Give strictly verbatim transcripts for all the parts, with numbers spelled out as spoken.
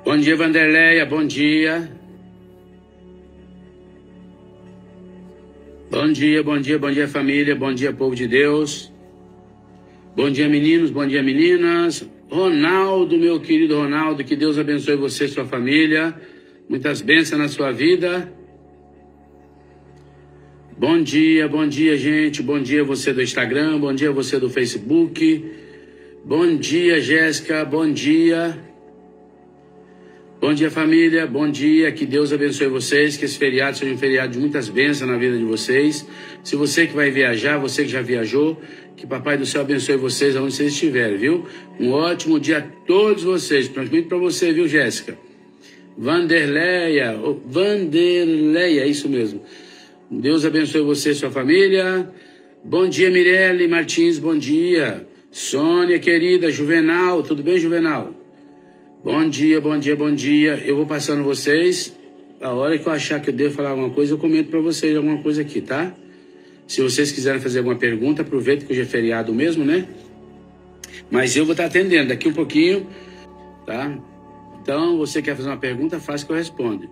Bom dia, Vanderleia, bom dia. Bom dia, bom dia, bom dia, família, bom dia, povo de Deus. Bom dia, meninos, bom dia, meninas. Ronaldo, meu querido Ronaldo, que Deus abençoe você e sua família. Muitas bênçãos na sua vida. Bom dia, bom dia, gente. Bom dia você do Instagram, bom dia você do Facebook. Bom dia, Jéssica, bom dia. Bom dia, família, bom dia, que Deus abençoe vocês, que esse feriado seja um feriado de muitas bênçãos na vida de vocês. Se você que vai viajar, você que já viajou, que Papai do Céu abençoe vocês aonde vocês estiverem, viu? Um ótimo dia a todos vocês, principalmente para você, viu, Jéssica? Vanderleia, oh, Vanderleia, é isso mesmo. Deus abençoe você e sua família. Bom dia, Mirelle Martins, bom dia. Sônia, querida, Juvenal, tudo bem, Juvenal? Bom dia, bom dia, bom dia. Eu vou passando vocês. A hora que eu achar que eu devo falar alguma coisa, eu comento para vocês alguma coisa aqui, tá? Se vocês quiserem fazer alguma pergunta, aproveita que hoje é feriado mesmo, né? Mas eu vou estar atendendo daqui um pouquinho, tá? Então, você quer fazer uma pergunta, faça que eu respondo.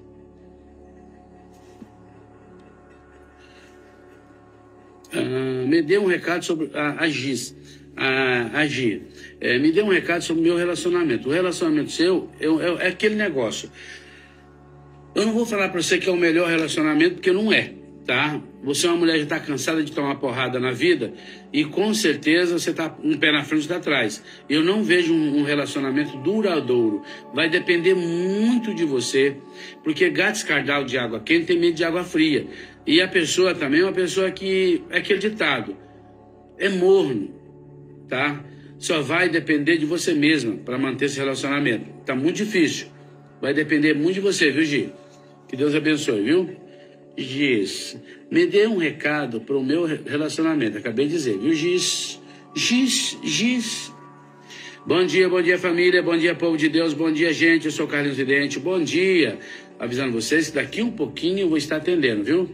Ah, me dê um recado sobre a, a Giz. A, a Gi. É, me dê um recado sobre o meu relacionamento. O relacionamento seu é, é, é aquele negócio. Eu não vou falar para você que é o melhor relacionamento, porque não é, tá? Você é uma mulher que está cansada de tomar porrada na vida e com certeza você está um pé na frente e está atrás. Eu não vejo um, um relacionamento duradouro. Vai depender muito de você, porque gato escardado de água quente tem medo de água fria. E a pessoa também é uma pessoa que, é aquele ditado, é morno, tá? Só vai depender de você mesma para manter esse relacionamento. Tá muito difícil. Vai depender muito de você, viu, Gi? Que Deus abençoe, viu? Giz, me dê um recado para o meu relacionamento. Acabei de dizer, viu, Giz? Giz, Giz. Bom dia, bom dia, família. Bom dia, povo de Deus. Bom dia, gente. Eu sou o Carlinhos Vidente. Bom dia. Avisando vocês que daqui um pouquinho eu vou estar atendendo, viu?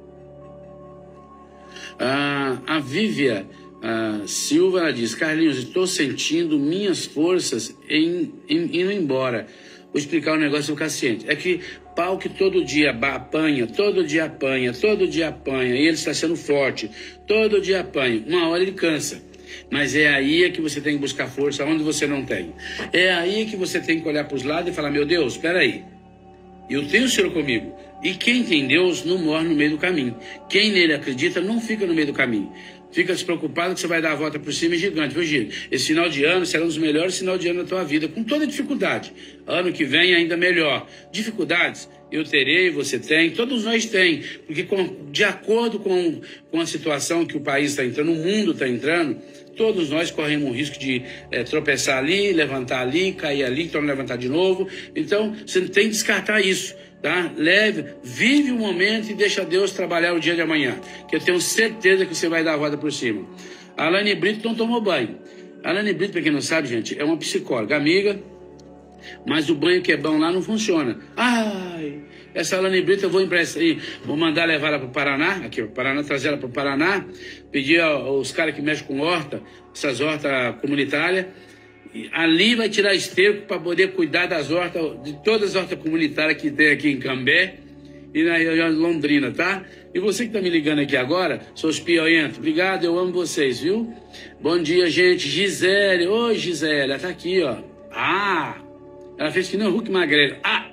Ah, a Vívia ah, Silva, ela diz: Carlinhos, estou sentindo minhas forças em, em, indo embora. Vou explicar o um negócio do paciente. É que pau que todo dia apanha, todo dia apanha, todo dia apanha, e ele está sendo forte, todo dia apanha. Uma hora ele cansa. Mas é aí é que você tem que buscar força onde você não tem. É aí que você tem que olhar para os lados e falar: meu Deus, espera aí. Eu tenho o Senhor comigo. E quem tem Deus não morre no meio do caminho. Quem nele acredita não fica no meio do caminho. Fica despreocupado que você vai dar a volta por cima e gigante, viu, Gil? Esse final de ano será um dos melhores final de ano da tua vida, com toda dificuldade. Ano que vem ainda melhor. Dificuldades eu terei, você tem, todos nós tem. Porque com, de acordo com, com a situação que o país está entrando, o mundo está entrando, todos nós corremos o risco de é, tropeçar ali, levantar ali, cair ali, tornar a levantar de novo. Então, você tem que descartar isso, tá? Leve, vive o momento e deixa Deus trabalhar o dia de amanhã, que eu tenho certeza que você vai dar a volta por cima. A Alane Brito não tomou banho. A Alane Brito, para quem não sabe, gente, é uma psicóloga, amiga, mas o banho que é bom lá não funciona. Ai, essa Alane Brito eu vou emprestar, vou mandar levar ela para o Paraná, aqui, o Paraná, trazer ela para o Paraná, pedir aos caras que mexem com horta, essas hortas comunitárias, ali vai tirar esterco para poder cuidar das hortas, de todas as hortas comunitárias que tem aqui em Cambé e na Londrina, tá? E você que está me ligando aqui agora, seus pioentos, obrigado, eu amo vocês, viu? Bom dia, gente. Gisele, ô Gisele, ela tá aqui, ó. Ah, ela fez que nem o Hulk Magrelo. Ah!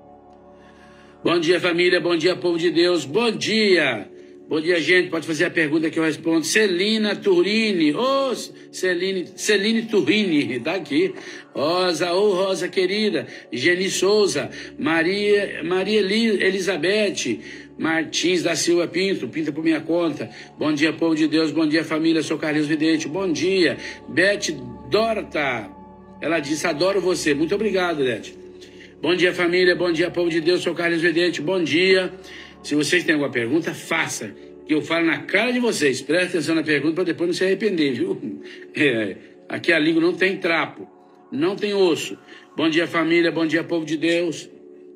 Bom dia, família, bom dia, povo de Deus, bom dia. Bom dia, gente, pode fazer a pergunta que eu respondo. Celina Turini, ô, oh, Celine, Celine Turini, tá aqui. Rosa, ô, oh, Rosa querida, Geni Souza, Maria, Maria Elizabeth Martins da Silva Pinto, pinta por minha conta. Bom dia, povo de Deus, bom dia, família, sou Carlinhos Vidente, bom dia. Beth Dorta, ela disse: adoro você, muito obrigado, Beth. Bom dia, família, bom dia, povo de Deus, sou Carlinhos Vidente, bom dia. Se vocês têm alguma pergunta, faça, que eu falo na cara de vocês. Presta atenção na pergunta para depois não se arrepender, viu? É, aqui a língua não tem trapo, não tem osso. Bom dia, família, bom dia, povo de Deus.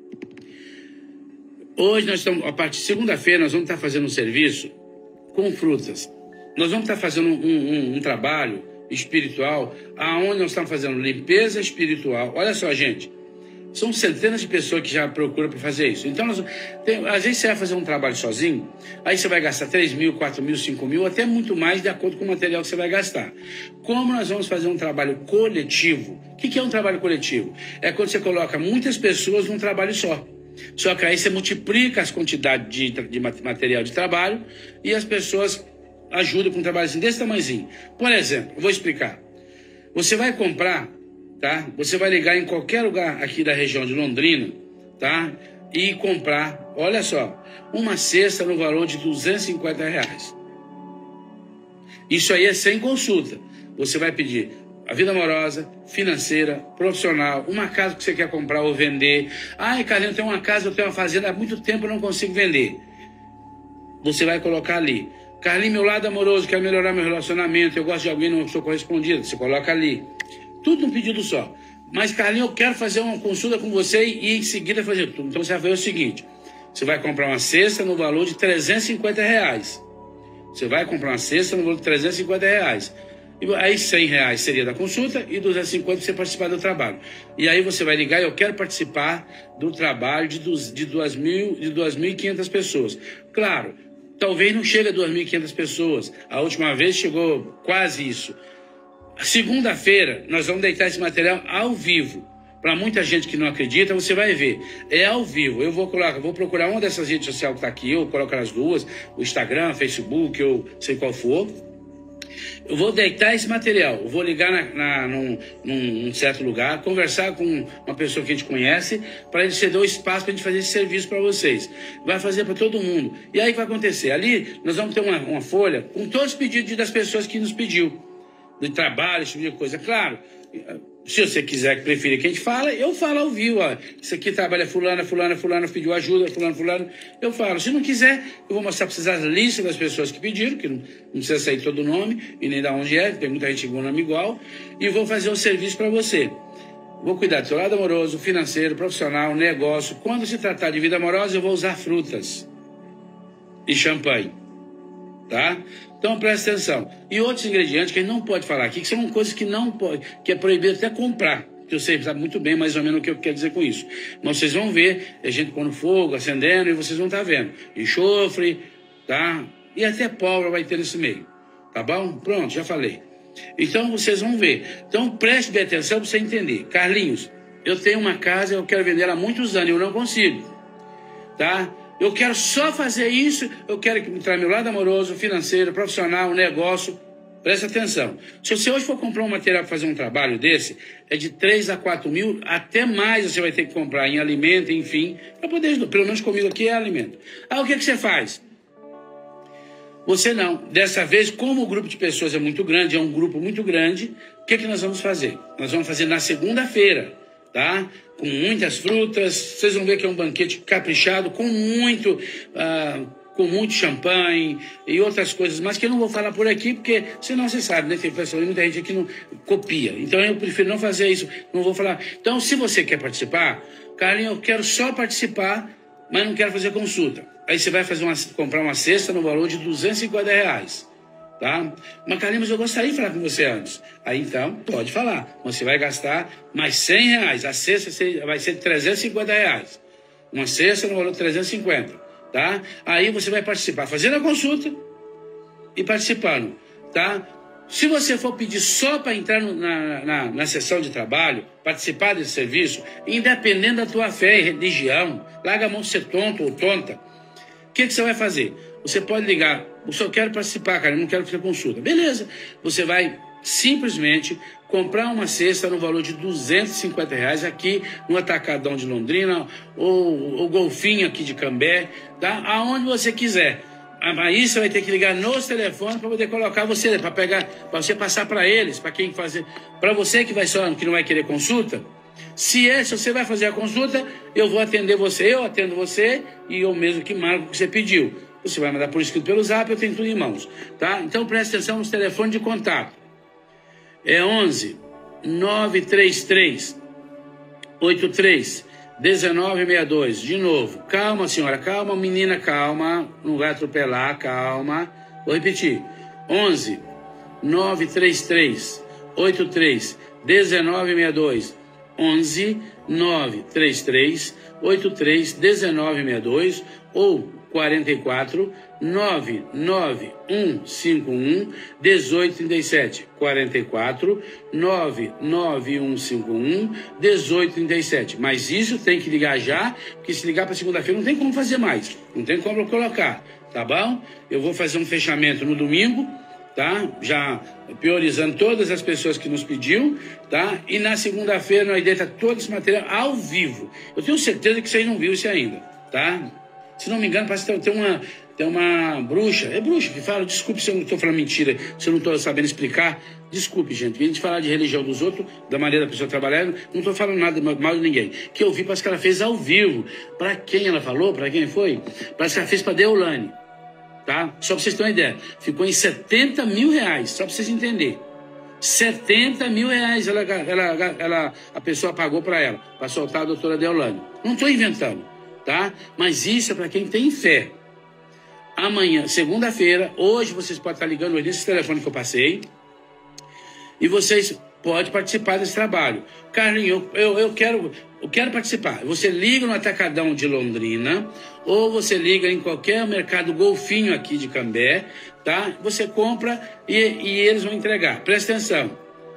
Hoje nós estamos, a partir de segunda-feira, nós vamos estar fazendo um serviço com frutas. Nós vamos estar fazendo um, um, um trabalho espiritual, aonde nós estamos fazendo limpeza espiritual. Olha só, gente, São centenas de pessoas que já procuram para fazer isso. Então, nós, tem, às vezes você vai fazer um trabalho sozinho, aí você vai gastar três mil, quatro mil, cinco mil, até muito mais, de acordo com o material que você vai gastar. Como nós vamos fazer um trabalho coletivo? O que, que é um trabalho coletivo? É quando você coloca muitas pessoas num trabalho só. Só que aí você multiplica as quantidades de, de material de trabalho e as pessoas ajudam com um trabalho assim, desse tamanhozinho. Por exemplo, eu vou explicar. Você vai comprar, tá? Você vai ligar em qualquer lugar aqui da região de Londrina, tá? E comprar, olha só, uma cesta no valor de duzentos e cinquenta reais. Isso aí é sem consulta. Você vai pedir a vida amorosa, financeira, profissional, uma casa que você quer comprar ou vender. Ai, Carlinhos, eu tenho uma casa, eu tenho uma fazenda, há muito tempo eu não consigo vender. Você vai colocar ali. Carlinhos, meu lado amoroso, quero melhorar meu relacionamento, eu gosto de alguém, não sou correspondido. Você coloca ali. Tudo num pedido só. Mas, Carlinhos, eu quero fazer uma consulta com você e em seguida fazer tudo. Então você vai fazer o seguinte. Você vai comprar uma cesta no valor de trezentos e cinquenta reais. Você vai comprar uma cesta no valor de trezentos e cinquenta reais. E aí cem reais seria da consulta e duzentos e cinquenta para você participar do trabalho. E aí você vai ligar, eu quero participar do trabalho de, de duas mil e quinhentas pessoas. Claro, talvez não chegue a duas mil e quinhentas pessoas. A última vez chegou quase isso. Segunda-feira nós vamos deitar esse material ao vivo. Para muita gente que não acredita, você vai ver. É ao vivo. Eu vou colocar, vou procurar uma dessas redes sociais que está aqui, eu coloco as duas, o Instagram, Facebook, eu sei qual for. Eu vou deitar esse material, eu vou ligar na, na, num, num certo lugar, conversar com uma pessoa que a gente conhece, para ele ceder o espaço para a gente fazer esse serviço para vocês. Vai fazer para todo mundo. E aí o que vai acontecer? Ali nós vamos ter uma, uma folha com todos os pedidos das pessoas que nos pediu. De trabalho, esse tipo de coisa. Claro, se você quiser, que preferir que a gente fala, eu falo ao vivo. Ó, isso aqui trabalha fulana, fulana, fulana, pediu ajuda, fulano, fulano. Eu falo. Se não quiser, eu vou mostrar para vocês a lista das pessoas que pediram, que não, não precisa sair todo o nome e nem da onde é, tem muita gente com nome igual, e vou fazer o serviço para você. Vou cuidar do seu lado amoroso, financeiro, profissional, negócio. Quando se tratar de vida amorosa, eu vou usar frutas e champanhe. Tá? Então presta atenção. E outros ingredientes que a gente não pode falar aqui, que são coisas que não pode, que é proibido até comprar. Que eu sei, sabe muito bem mais ou menos o que eu quero dizer com isso. Mas vocês vão ver, a gente pondo fogo, acendendo, e vocês vão estar vendo. Enxofre, tá? E até pólvora vai ter nesse meio. Tá bom? Pronto, já falei. Então vocês vão ver. Então preste bem atenção para você entender. Carlinhos, eu tenho uma casa, eu quero vender ela há muitos anos, eu não consigo. Tá? Eu quero só fazer isso, eu quero entrar meu lado amoroso, financeiro, profissional, negócio. Presta atenção. Se você hoje for comprar um material para fazer um trabalho desse, é de três a quatro mil, até mais você vai ter que comprar em alimento, enfim, para poder ajudar. Pelo menos comigo aqui é alimento. Ah, o que, que você faz? Você não. Dessa vez, como o grupo de pessoas é muito grande, é um grupo muito grande, o que, que nós vamos fazer? Nós vamos fazer na segunda-feira, tá? Com muitas frutas, vocês vão ver que é um banquete caprichado, com muito, ah, com muito champanhe e outras coisas, mas que eu não vou falar por aqui, porque senão você sabe, né? Tem pessoa, muita gente aqui não copia. Então eu prefiro não fazer isso, não vou falar. Então, se você quer participar, Carlinhos, eu quero só participar, mas não quero fazer consulta. Aí você vai fazer uma, comprar uma cesta no valor de duzentos e cinquenta reais. Tá? Mas, Carlinhos, mas eu gostaria de falar com você antes. Aí, então, pode falar. Você vai gastar mais cem reais. A cesta vai ser de trezentos e cinquenta reais. Uma cesta no valor de trezentos e cinquenta. Tá? Aí você vai participar, fazendo a consulta e participando. Tá? Se você for pedir só para entrar no, na, na, na sessão de trabalho, participar desse serviço, independente da tua fé e religião, larga a mão de ser tonto ou tonta, o que, que você vai fazer? Você pode ligar, eu só quero participar, cara, eu não quero fazer consulta. Beleza, você vai simplesmente comprar uma cesta no valor de duzentos e cinquenta reais aqui no Atacadão de Londrina, ou o Golfinho aqui de Cambé, tá? Aonde você quiser. Aí você vai ter que ligar nos telefones para poder colocar você, para pegar, para você passar para eles, para quem fazer, para você que vai só, que não vai querer consulta. Se é, se você vai fazer a consulta, eu vou atender você, eu atendo você e eu mesmo que marco o que você pediu. Você vai mandar por escrito pelo zap, eu tenho tudo em mãos, tá? Então preste atenção nos telefones de contato. É onze, nove três três, oito três, um nove seis dois. De novo, calma senhora, calma menina, calma, não vai atropelar, calma. Vou repetir, onze, nove três três, oito três, um nove seis dois. onze nove três três oito três um nove seis dois ou quarenta e quatro nove nove um cinco um um oito três sete. quarenta e quatro nove nove um cinco um um oito três sete. Mas isso tem que ligar já, porque se ligar para segunda-feira não tem como fazer mais, não tem como colocar, tá bom? Eu vou fazer um fechamento no domingo, tá? Já priorizando todas as pessoas que nos pediu, tá? E na segunda-feira nós deita todo esse material ao vivo. Eu tenho certeza que vocês não viram isso ainda, tá? Se não me engano, parece que tem uma, tem uma bruxa, é bruxa que fala, desculpe se eu não estou falando mentira, se eu não estou sabendo explicar, desculpe, gente, a gente falar de religião dos outros, da maneira da pessoa trabalhando, não estou falando nada mal de ninguém, que eu vi, parece que ela fez ao vivo. Para quem ela falou, para quem foi? Parece que ela fez para Deolane, tá? Só para vocês terem uma ideia, ficou em setenta mil reais, só para vocês entenderem. setenta mil reais ela, ela, ela, a pessoa pagou para ela, para soltar a doutora Deolane. Não estou inventando, tá? Mas isso é para quem tem fé. Amanhã, segunda-feira, hoje vocês podem estar ligando nesse telefone que eu passei e vocês podem participar desse trabalho. Carlinhos, eu, eu, eu, quero, eu quero participar. Você liga no Atacadão de Londrina ou você liga em qualquer mercado golfinho aqui de Cambé, tá? Você compra e, e eles vão entregar. Presta atenção.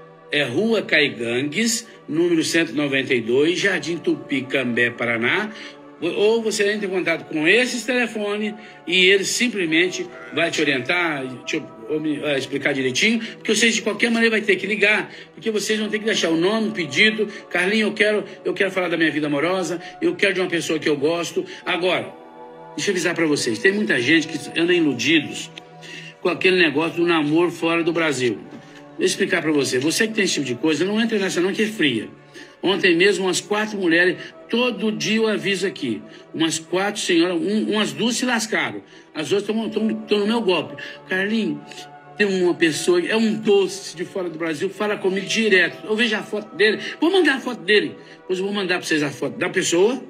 É Rua Caigangues, número cento e noventa e dois, Jardim Tupi, Cambé, Paraná. Ou você entra em contato com esses telefones e ele simplesmente vai te orientar, te, ou me, uh, explicar direitinho, porque vocês de qualquer maneira vai ter que ligar, porque vocês vão ter que deixar o nome, o pedido. Carlinhos, eu quero, eu quero falar da minha vida amorosa, eu quero de uma pessoa que eu gosto. Agora, deixa eu avisar para vocês, tem muita gente que anda iludidos com aquele negócio do namoro fora do Brasil. Vou explicar para você, você que tem esse tipo de coisa, não entra nessa não, que é fria. Ontem mesmo umas quatro mulheres, todo dia eu aviso aqui, umas quatro senhoras, um, umas duas se lascaram, as outras estão no meu golpe. Carlinhos, tem uma pessoa, é um doce de fora do Brasil, fala comigo direto, eu vejo a foto dele, vou mandar a foto dele, depois eu vou mandar para vocês a foto da pessoa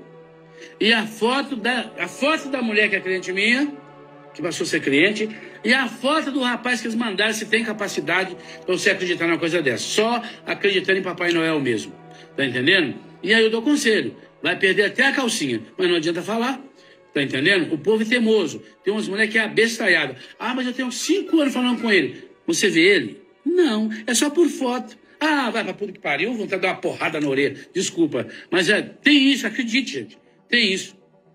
e a foto da, a foto da mulher que é cliente minha, que passou a ser cliente, e a foto do rapaz que eles mandaram, se tem capacidade para você acreditar numa coisa dessa, só acreditando em Papai Noel mesmo. Tá entendendo? E aí eu dou conselho. Vai perder até a calcinha. Mas não adianta falar. Tá entendendo? O povo é teimoso. Tem umas mulheres que é abestalhada. Ah, mas eu tenho cinco anos falando com ele. Você vê ele? Não. É só por foto. Ah, vai pra puta que pariu. Vontade de dar uma porrada na orelha. Desculpa. Mas é, tem isso. Acredite, gente. Tem isso.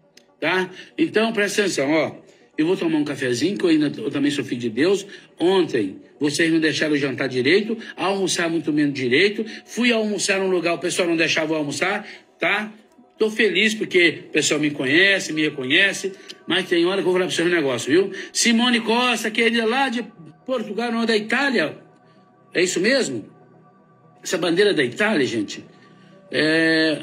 Tá? Então, presta atenção, ó. Eu vou tomar um cafezinho, que eu, ainda, eu também sou filho de Deus. Ontem, vocês não deixaram eu jantar direito, almoçar muito menos direito. Fui almoçar num lugar, o pessoal não deixava eu almoçar, tá? Tô feliz porque o pessoal me conhece, me reconhece, mas tem hora que eu vou falar para vocês um negócio, viu? Simone Costa, querida, lá de Portugal, não é da Itália. É isso mesmo? Essa bandeira da Itália, gente, é...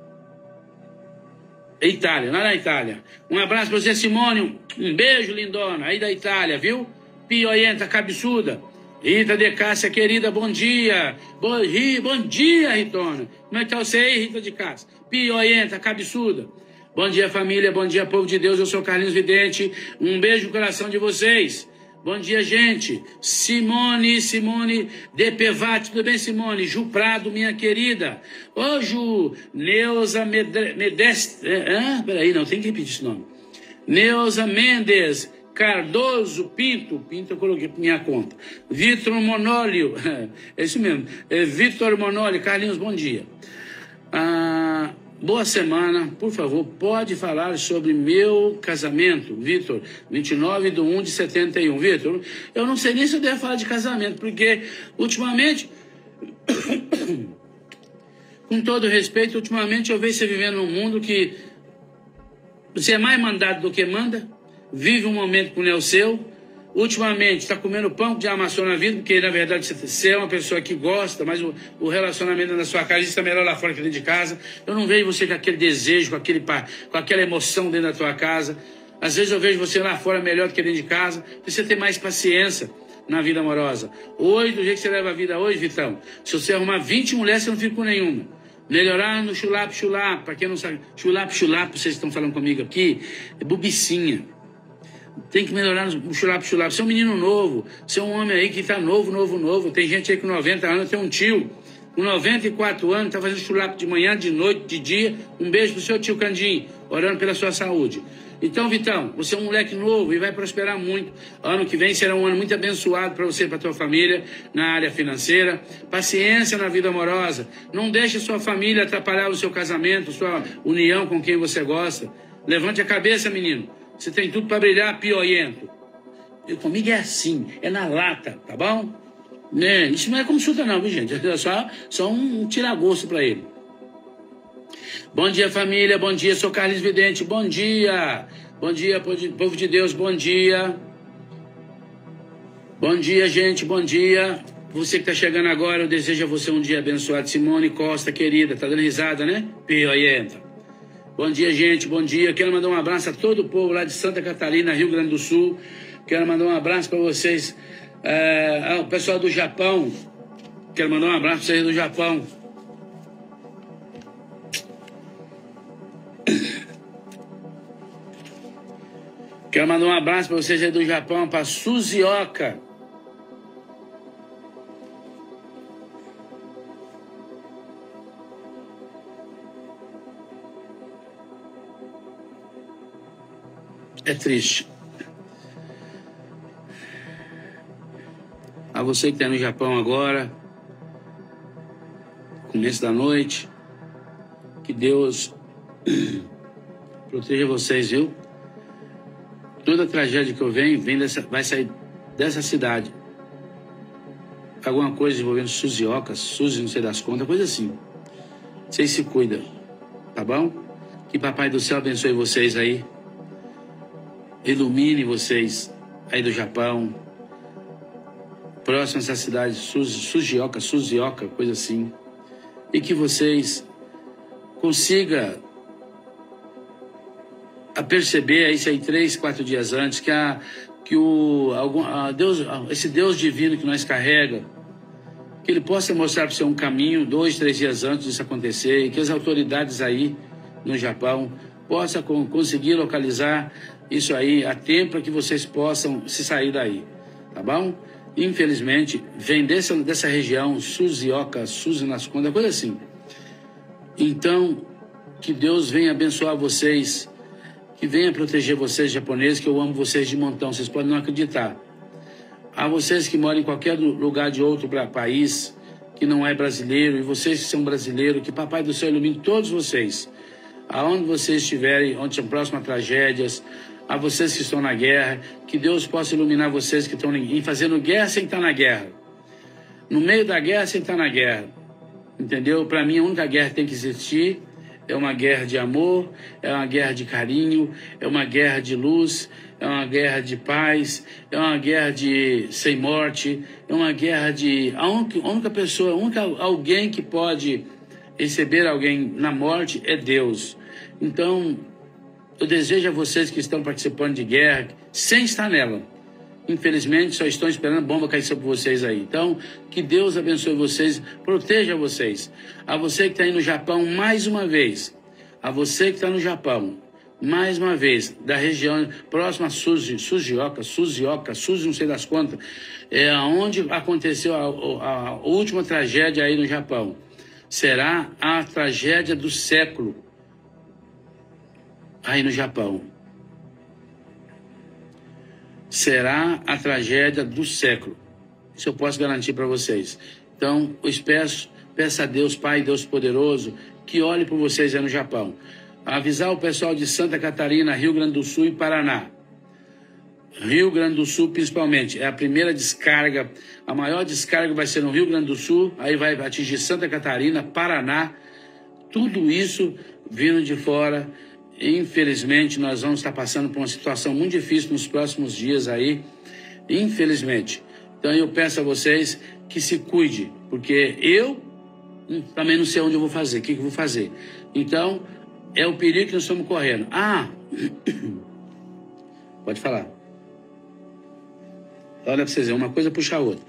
é Itália, lá na Itália. Um abraço para você, Simone. Um beijo, lindona. Aí da Itália, viu? Pioienta, cabeçuda. Rita de Cássia, querida, bom dia. Bom, bom dia, Ritona. Como é que tá você aí, Rita de Cássia? Pioienta, cabeçuda. Bom dia, família. Bom dia, povo de Deus. Eu sou Carlinhos Vidente. Um beijo no coração de vocês. Bom dia, gente. Simone, Simone de Pevate. Tudo bem, Simone? Ju Prado, minha querida. Ô, Ju. Neuza Medest... Ah, peraí, não, tem que repetir esse nome. Neuza Mendes Cardoso Pinto. Pinto eu coloquei para minha conta. Vitor Monólio. É isso mesmo. É Vitor Monólio. Carlinhos, bom dia. Ah... Boa semana, por favor, pode falar sobre meu casamento, Vitor, vinte e nove de um de setenta e um. Vitor, eu não sei nem se eu devo falar de casamento, porque ultimamente, com todo respeito, ultimamente eu vejo você vivendo num mundo que você é mais mandado do que manda, vive um momento que não é o seu. Ultimamente está comendo pão que já amassou na vida, porque na verdade você é uma pessoa que gosta, mas o, o relacionamento na sua casa está melhor lá fora que dentro de casa. Eu não vejo você com aquele desejo, com, aquele, com aquela emoção dentro da tua casa. Às vezes eu vejo você lá fora melhor do que dentro de casa. Precisa ter mais paciência na vida amorosa. Hoje, do jeito que você leva a vida hoje, Vitão, se você arrumar vinte mulheres, você não fica com nenhuma. Melhorar no chulap, chulap, para quem não sabe, chulap, chulap, vocês estão falando comigo aqui, é bubicinha. Tem que melhorar no chulap, chulap. Você é um menino novo, você é um homem aí que está novo, novo, novo. Tem gente aí com noventa anos, tem um tio, com noventa e quatro anos, está fazendo chulapo de manhã, de noite, de dia. Um beijo pro seu tio Candim, orando pela sua saúde. Então, Vitão, você é um moleque novo e vai prosperar muito. Ano que vem será um ano muito abençoado para você e para tua família, na área financeira. Paciência na vida amorosa. Não deixe sua família atrapalhar o seu casamento, sua união com quem você gosta. Levante a cabeça, menino. Você tem tudo para brilhar, pioiento. Eu, comigo é assim, é na lata, tá bom? Né? Isso não é consulta não, viu, gente? É só, só um tira-gosto para ele. Bom dia, família, bom dia, sou Carlos Vidente, bom dia. Bom dia, povo de Deus, bom dia. Bom dia, gente, bom dia. Você que tá chegando agora, eu desejo a você um dia abençoado. Simone Costa, querida, tá dando risada, né? Pioienta. Bom dia, gente, bom dia. Quero mandar um abraço a todo o povo lá de Santa Catarina, Rio Grande do Sul. Quero mandar um abraço para vocês, é, o pessoal do Japão. Quero mandar um abraço para vocês do Japão. Quero mandar um abraço para vocês aí do Japão, para Suzioka. É triste. A você que está no Japão agora, começo da noite, que Deus proteja vocês, viu? Toda tragédia que eu venho, vem dessa, vai sair dessa cidade. Alguma coisa envolvendo Suzioka, Suzy, não sei das contas, coisa assim. Vocês se cuidam, tá bom? Que Papai do Céu abençoe vocês aí. Ilumine vocês aí do Japão. Próximo a essa cidade, Suzioka, Suzioka, coisa assim. E que vocês consigam a perceber isso aí três, quatro dias antes, que, a, que o, algum, a Deus, esse Deus divino que nós carrega, que ele possa mostrar para você um caminho dois, três dias antes disso acontecer, e que as autoridades aí no Japão possam conseguir localizar isso aí a tempo para que vocês possam se sair daí, tá bom? Infelizmente, vem dessa, dessa região, Suzioka, Suzy nas contas, coisa assim. Então, que Deus venha abençoar vocês, que venha proteger vocês, japoneses, que eu amo vocês de montão, vocês podem não acreditar. A vocês que moram em qualquer lugar de outro país, que não é brasileiro, e vocês que são brasileiros, que Papai do Céu ilumine todos vocês, aonde vocês estiverem, onde são próximas tragédias, a vocês que estão na guerra, que Deus possa iluminar vocês que estão em fazendo guerra sem estar na guerra. No meio da guerra sem estar na guerra. Entendeu? Para mim, a única guerra que tem que existir é uma guerra de amor, é uma guerra de carinho, é uma guerra de luz, é uma guerra de paz, é uma guerra de sem morte, é uma guerra de... A única, a única pessoa, a única, alguém que pode receber alguém na morte é Deus. Então, eu desejo a vocês que estão participando de guerra, sem estar nela. Infelizmente, só estão esperando bomba cair sobre vocês aí. Então, que Deus abençoe vocês, proteja vocês. A você que está aí no Japão, mais uma vez. A você que está no Japão, mais uma vez, da região próxima a Suzy, Suzioka, Suzioka, Suzy, não sei das quantas, é onde aconteceu a, a, a última tragédia aí no Japão. Será a tragédia do século aí no Japão. Será a tragédia do século. Isso eu posso garantir para vocês. Então, eu peço, peço a Deus, Pai, Deus poderoso, que olhe por vocês aí no Japão. Avisar o pessoal de Santa Catarina, Rio Grande do Sul e Paraná. Rio Grande do Sul, principalmente. É a primeira descarga. A maior descarga vai ser no Rio Grande do Sul. Aí vai atingir Santa Catarina, Paraná. Tudo isso vindo de fora. Infelizmente, nós vamos estar passando por uma situação muito difícil nos próximos dias aí, infelizmente. Então, eu peço a vocês que se cuide, porque eu também não sei onde eu vou fazer, o que, que eu vou fazer. Então, é o perigo que nós estamos correndo. Ah, pode falar. Olha para vocês verem, uma coisa puxa a outra.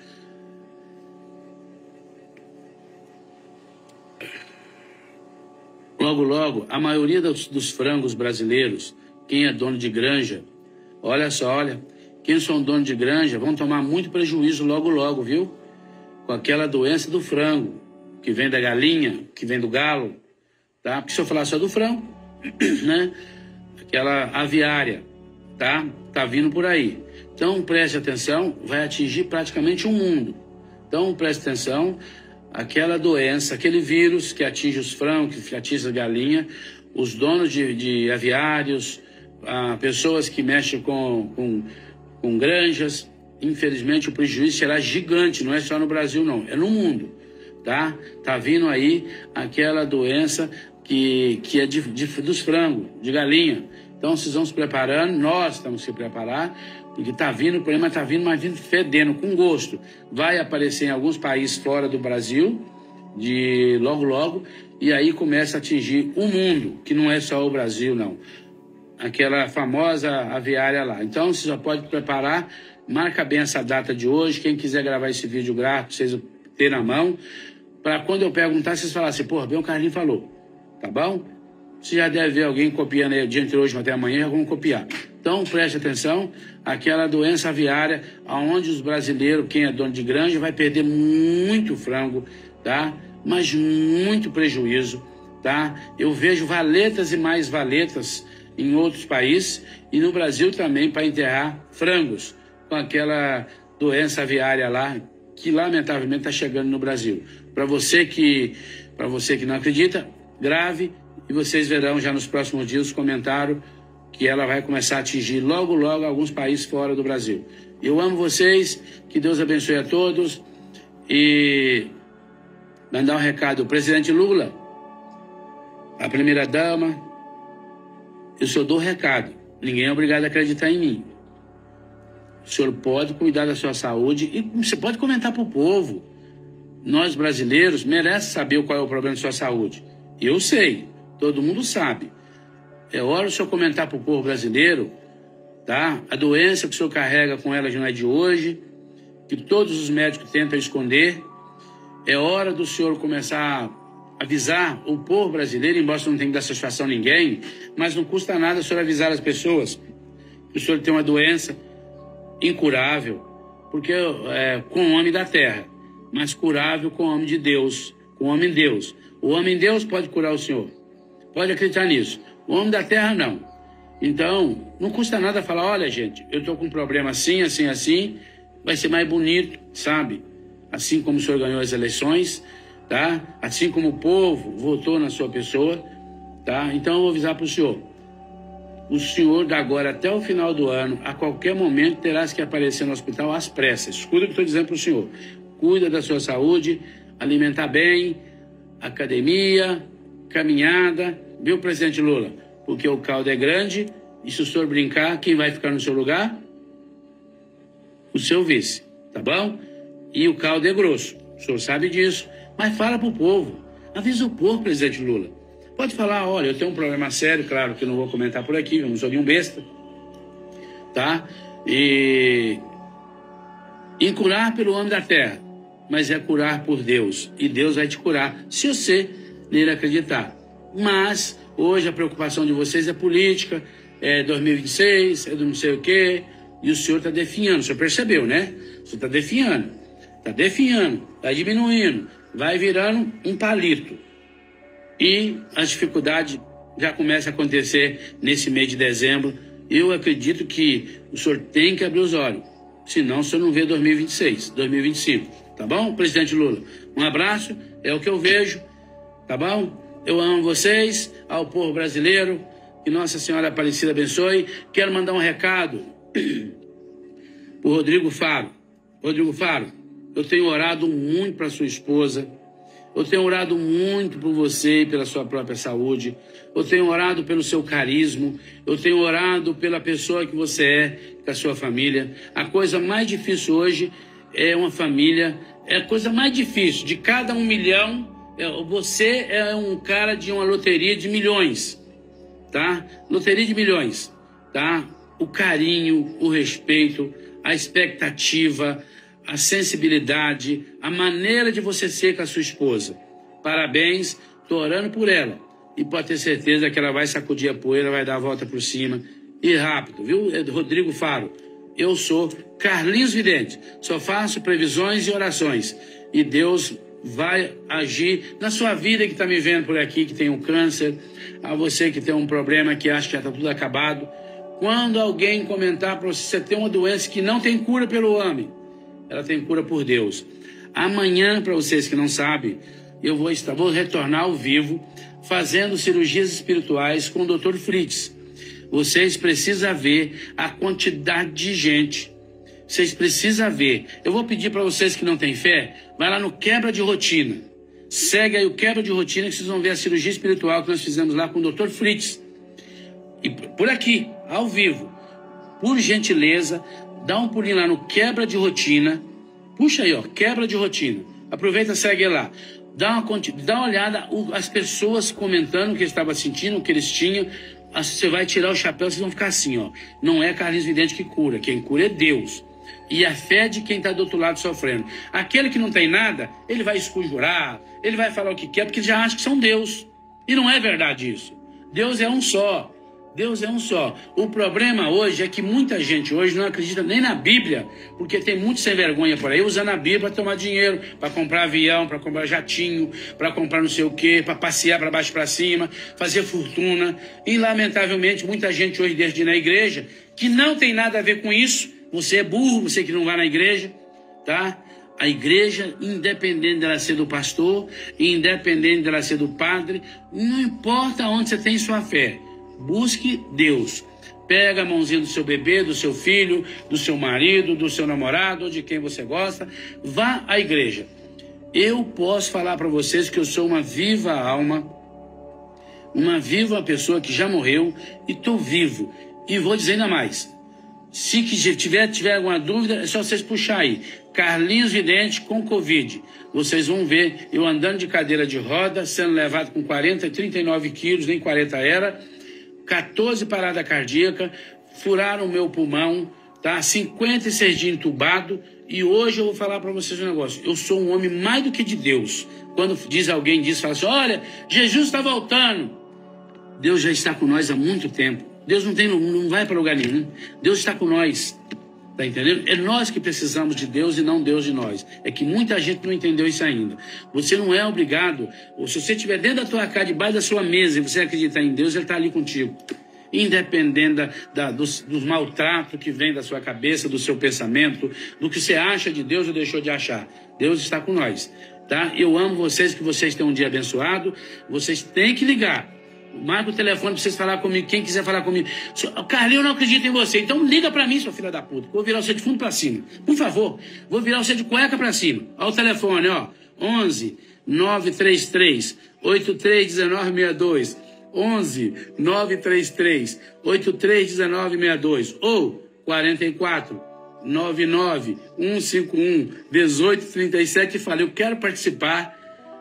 Logo, logo, a maioria dos, dos frangos brasileiros, quem é dono de granja, olha só, olha, quem são dono de granja vão tomar muito prejuízo logo, logo, viu? Com aquela doença do frango. que vem da galinha, que vem do galo, tá? Porque se eu falar só do frango, né? Aquela aviária, tá? Tá vindo por aí. Então, preste atenção, vai atingir praticamente o mundo. Então, preste atenção, aquela doença, aquele vírus que atinge os frangos, que atinge a galinha, os donos de, de aviários, ah, pessoas que mexem com, com, com granjas, infelizmente o prejuízo será gigante, não é só no Brasil não, é no mundo, tá? Tá vindo aí aquela doença que, que é de, de, dos frangos, de galinha. Então vocês vão se preparando, nós temos que se preparar, porque tá vindo, o problema tá vindo, mas vindo fedendo, com gosto. Vai aparecer em alguns países fora do Brasil, de logo logo, e aí começa a atingir o mundo, que não é só o Brasil não. Aquela famosa aviária lá. Então você já pode preparar, marca bem essa data de hoje, quem quiser gravar esse vídeo grátis, vocês terem na mão, para quando eu perguntar, vocês falarem assim, porra, bem o Carlinhos falou, tá bom? Você já deve ver alguém copiando aí o dia entre hoje até amanhã, já vão copiar. Então preste atenção, aquela doença aviária, onde os brasileiros, quem é dono de granja, vai perder muito frango, tá? Mas muito prejuízo, tá? Eu vejo valetas e mais valetas em outros países e no Brasil também para enterrar frangos com aquela doença aviária lá, que lamentavelmente está chegando no Brasil. Para você que, para você que não acredita, grave e vocês verão já nos próximos dias os comentários que ela vai começar a atingir logo, logo alguns países fora do Brasil. Eu amo vocês, que Deus abençoe a todos e mandar um recado. O presidente Lula, a primeira-dama, eu só dou recado. Ninguém é obrigado a acreditar em mim. O senhor pode cuidar da sua saúde e você pode comentar para o povo. Nós, brasileiros, merecemos saber qual é o problema da sua saúde. Eu sei, todo mundo sabe. É hora do senhor comentar para o povo brasileiro, tá? A doença que o senhor carrega com ela já não é de hoje, que todos os médicos tentam esconder. É hora do senhor começar a avisar o povo brasileiro, embora você não tenha que dar satisfação a ninguém, mas não custa nada o senhor avisar as pessoas que o senhor tem uma doença incurável, porque é com o homem da terra, mas curável com o homem de Deus, com o homem Deus. O homem Deus pode curar o senhor, pode acreditar nisso. O homem da terra não. Então, não custa nada falar, olha gente, eu estou com um problema assim, assim, assim, vai ser mais bonito, sabe? Assim como o senhor ganhou as eleições, tá? Assim como o povo votou na sua pessoa, tá? Então eu vou avisar para o senhor. O senhor, da agora até o final do ano, a qualquer momento, terá que aparecer no hospital às pressas. Escuta o que eu estou dizendo para o senhor. Cuida da sua saúde, alimentar bem, academia, caminhada, viu, presidente Lula? Porque o caldo é grande e se o senhor brincar, quem vai ficar no seu lugar? O seu vice, tá bom? E o caldo é grosso, o senhor sabe disso. Mas fala para o povo, avisa o povo, presidente Lula. Pode falar, olha, eu tenho um problema sério, claro que eu não vou comentar por aqui, eu não sou nenhum besta, tá? E... e curar pelo homem da terra, mas é curar por Deus. E Deus vai te curar, se você nele acreditar. Mas hoje a preocupação de vocês é política, é dois mil e vinte e seis, é do não sei o quê, e o senhor está definhando, o senhor percebeu, né? O senhor está definhando, está definhando, está diminuindo, vai virando um palito. E as dificuldades já começam a acontecer nesse mês de dezembro. Eu acredito que o senhor tem que abrir os olhos, senão o senhor não vê dois mil e vinte e seis, dois mil e vinte e cinco, tá bom, presidente Lula? Um abraço, é o que eu vejo, tá bom? Eu amo vocês, ao povo brasileiro, que Nossa Senhora Aparecida abençoe. Quero mandar um recado pro Rodrigo Faro. Rodrigo Faro, eu tenho orado muito para sua esposa, eu tenho orado muito por você e pela sua própria saúde, eu tenho orado pelo seu carisma, eu tenho orado pela pessoa que você é, com a sua família. A coisa mais difícil hoje é uma família, é a coisa mais difícil, de cada um milhão, você é um cara de uma loteria de milhões, tá? Loteria de milhões, tá? O carinho, o respeito, a expectativa, a sensibilidade, a maneira de você ser com a sua esposa. Parabéns, tô orando por ela. E pode ter certeza que ela vai sacudir a poeira, vai dar a volta por cima. E rápido, viu? Rodrigo Faro, eu sou Carlinhos Vidente, só faço previsões e orações. E Deus vai agir na sua vida, que está me vendo por aqui, que tem um câncer, a você que tem um problema, que acha que já está tudo acabado. Quando alguém comentar para você, você tem uma doença que não tem cura pelo homem, ela tem cura por Deus. Amanhã, para vocês que não sabem, eu vou, estar, vou retornar ao vivo, fazendo cirurgias espirituais com o doutor Fritz. Vocês precisam ver a quantidade de gente. Vocês precisam ver. Eu vou pedir para vocês que não têm fé, vai lá no Quebra de Rotina. Segue aí o Quebra de Rotina, que vocês vão ver a cirurgia espiritual que nós fizemos lá com o doutor Fritz. E por aqui, ao vivo, por gentileza, dá um pulinho lá no Quebra de Rotina. Puxa aí, ó, Quebra de Rotina. Aproveita e segue lá. Dá uma, dá uma olhada, as pessoas comentando o que eles estavam sentindo, o que eles tinham. Você vai tirar o chapéu, vocês vão ficar assim, ó. Não é Carlinhos Vidente que cura, quem cura é Deus. E a fé de quem está do outro lado sofrendo. Aquele que não tem nada, ele vai esconjurar, ele vai falar o que quer, porque já acha que são Deus. E não é verdade isso. Deus é um só. Deus é um só. O problema hoje é que muita gente hoje não acredita nem na Bíblia, porque tem muito sem vergonha por aí usando a Bíblia para tomar dinheiro, para comprar avião, para comprar jatinho, para comprar não sei o quê, para passear para baixo e para cima, fazer fortuna. E lamentavelmente muita gente hoje desde na igreja que não tem nada a ver com isso. Você é burro, você que não vai na igreja, tá? A igreja, independente dela ser do pastor, independente dela ser do padre, não importa onde você tem sua fé. Busque Deus. Pega a mãozinha do seu bebê, do seu filho, do seu marido, do seu namorado, ou de quem você gosta. Vá à igreja. Eu posso falar para vocês que eu sou uma viva alma, uma viva pessoa que já morreu e estou vivo. E vou dizer ainda mais. Se tiver, tiver alguma dúvida, é só vocês puxar aí. Carlinhos Vidente com Covid. Vocês vão ver eu andando de cadeira de roda, sendo levado com quarenta, trinta e nove quilos, nem quarenta era. quatorze paradas cardíacas, furaram o meu pulmão, tá? cinquenta e seis dias entubado, e hoje eu vou falar para vocês um negócio. Eu sou um homem mais do que de Deus. Quando diz alguém diz, fala assim, olha, Jesus está voltando. Deus já está com nós há muito tempo. Deus não, tem, não vai para lugar nenhum. Deus está com nós. Tá entendendo? É nós que precisamos de Deus e não Deus de nós. É que muita gente não entendeu isso ainda. Você não é obrigado, ou se você estiver dentro da tua casa, debaixo da sua mesa, e você acreditar em Deus, Ele está ali contigo. Independente da, da, dos, dos maltratos que vem da sua cabeça, do seu pensamento, do que você acha de Deus ou deixou de achar. Deus está com nós. Tá? Eu amo vocês, que vocês tenham um dia abençoado. Vocês têm que ligar. Marca o telefone para vocês falar comigo. Quem quiser falar comigo. Carlinhos, eu não acredito em você. Então liga para mim, sua filha da puta. Vou virar você de fundo para cima. Por favor. Vou virar você de cueca para cima. Olha o telefone, ó. onze, nove três três, oito três um nove seis dois. onze, nove três três, oito três um nove seis dois. Ou quarenta e quatro, noventa e nove, cento e cinquenta e um, dezoito trinta e sete. E falei, eu quero participar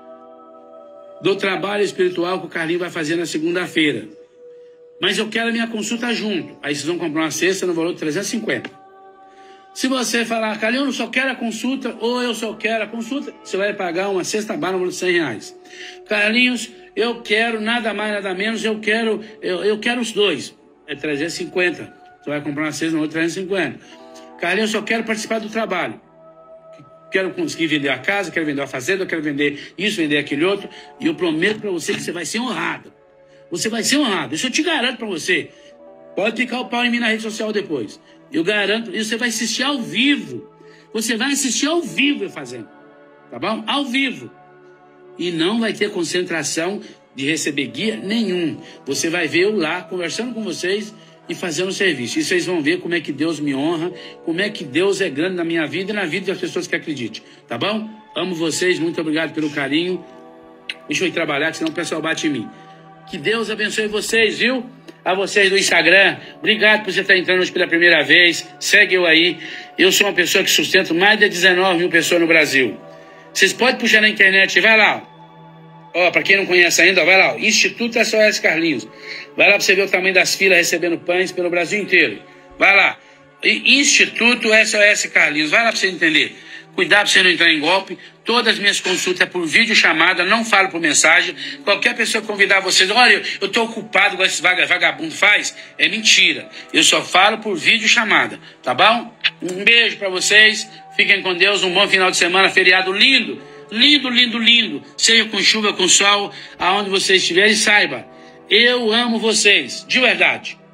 do trabalho espiritual que o Carlinhos vai fazer na segunda-feira. Mas eu quero a minha consulta junto. Aí vocês vão comprar uma cesta no valor de trezentos e cinquenta. Se você falar, Carlinhos, eu só quero a consulta, ou eu só quero a consulta, você vai pagar uma cesta básica no valor de cem reais. Carlinhos, eu quero nada mais, nada menos, eu quero, eu, eu quero os dois. É trezentos e cinquenta. Você vai comprar uma cesta no valor de trezentos e cinquenta. Carlinhos, eu só quero participar do trabalho. Quero conseguir vender a casa, quero vender a fazenda, quero vender isso, vender aquele outro. E eu prometo para você que você vai ser honrado. Você vai ser honrado. Isso eu te garanto para você. Pode picar o pau em mim na rede social depois. Eu garanto. E você vai assistir ao vivo. Você vai assistir ao vivo eu fazendo. Tá bom? Ao vivo. E não vai ter concentração de receber guia nenhum. Você vai ver eu lá conversando com vocês e fazendo serviço. E vocês vão ver como é que Deus me honra, como é que Deus é grande na minha vida e na vida das pessoas que acreditam. Tá bom? Amo vocês, muito obrigado pelo carinho. Deixa eu ir trabalhar, senão o pessoal bate em mim. Que Deus abençoe vocês, viu? A vocês do Instagram, obrigado por você estar entrando hoje pela primeira vez. Segue eu aí. Eu sou uma pessoa que sustento mais de dezenove mil pessoas no Brasil. Vocês podem puxar na internet, vai lá. Ó, para quem não conhece ainda, ó, vai lá, ó, Instituto S O S Carlinhos. Vai lá para você ver o tamanho das filas recebendo pães pelo Brasil inteiro. Vai lá. Instituto S O S Carlinhos. Vai lá para você entender. Cuidado para você não entrar em golpe. Todas as minhas consultas é por vídeo chamada, não falo por mensagem. Qualquer pessoa convidar vocês, olha, eu estou ocupado com esse vagabundo faz, é mentira. Eu só falo por vídeo chamada, tá bom? Um beijo para vocês. Fiquem com Deus, um bom final de semana, feriado lindo. lindo, lindo, lindo, seja com chuva, com sol, aonde você estiver, e saiba, eu amo vocês, de verdade.